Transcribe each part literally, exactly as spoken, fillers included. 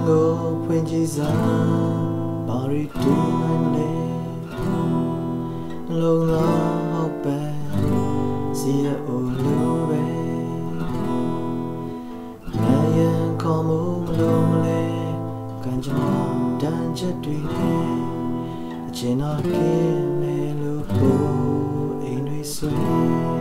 ကိုဖွင့်ကြည့်စမ်းဘာရီတူနိုင်မလဲလုံငါဟောက်ပဲစီရအိုလိုပဲနာယံခေါ်မှုမလို့မလဲကံကြမ္မာတန်ချက်တွေနဲ့အချင်းတော်ကင်းမယ်လို့ပို့အိမ်တွေဆွဲ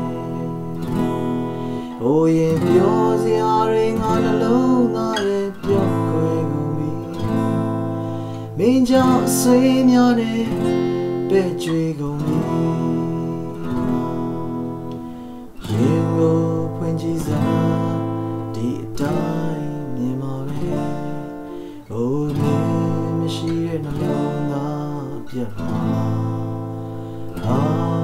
ဟိုရင်ပြောစရာတွေငါနှလုံးသားရဲ့ပြောက်ခွဲကုန်ပြီမင်းကြောင့်အဆွေးများနဲ့ပဲ့ကြွေကုန်ပြီရင်ကိုဖွင့်ကြည့်စမ်းဒီအတိုင်းမြင်ပါပဲဟိုမင်းမရှိတဲ့နှလုံးသားပြတ်မှာအာ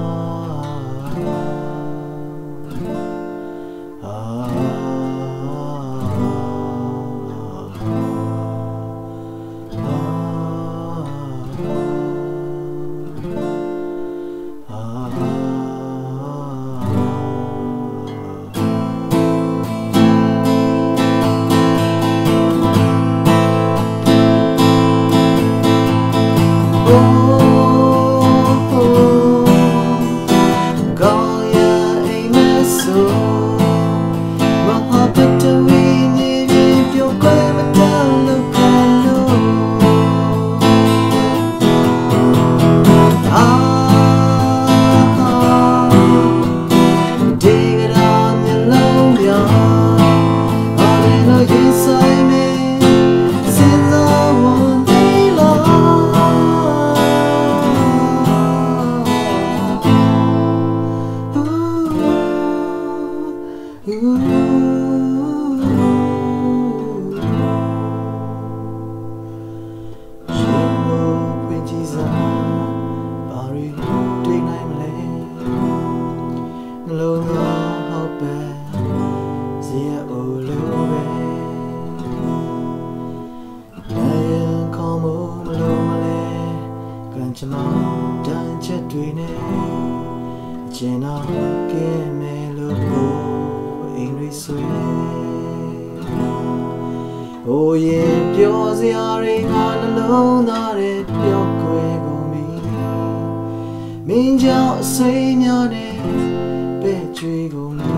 လုံငါဟောက်ပဲစီရအိုလိုပဲနာယံခေါ်မှုမလို့မလဲကံကြမ္မာတန်ချက်တွေနဲ့အချင်းတော်ကင်းမယ်လို့ပို့အိမ်တွေဆွဲဟိုရင်ပြောစရာတွေငါနှလုံးသားရဲ့ပြောက်ခွဲကုန်ပြီမင်းကြောင့်အဆွေးများနဲ့ပဲ့ကြွေကုန်ပြီ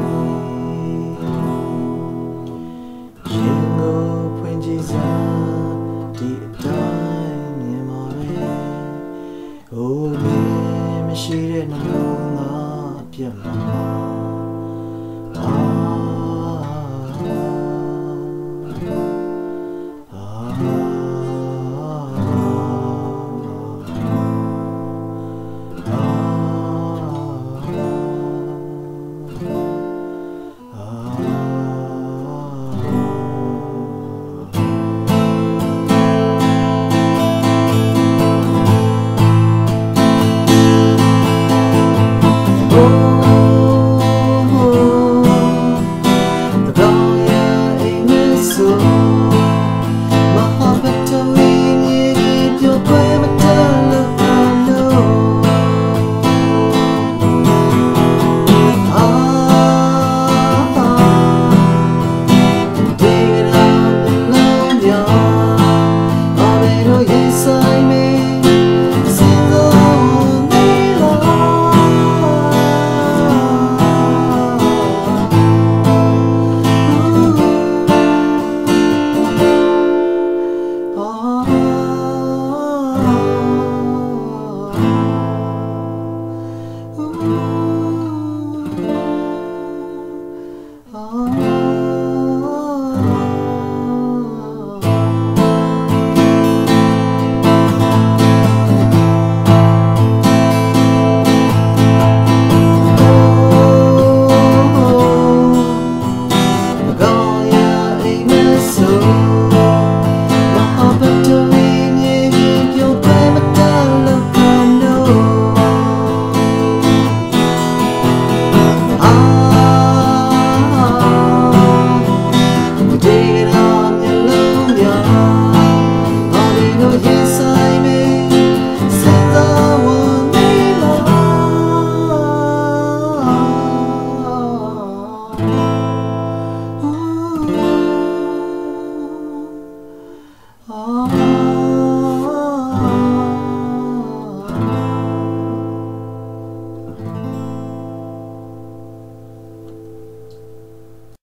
ရင်ကိုဖွင့်ကြည့်စမ်းဒီအတိုင်းမြင်ပါပဲဟိုမင်းမရှိတဲ့နှလုံးသားပြတ်မှာ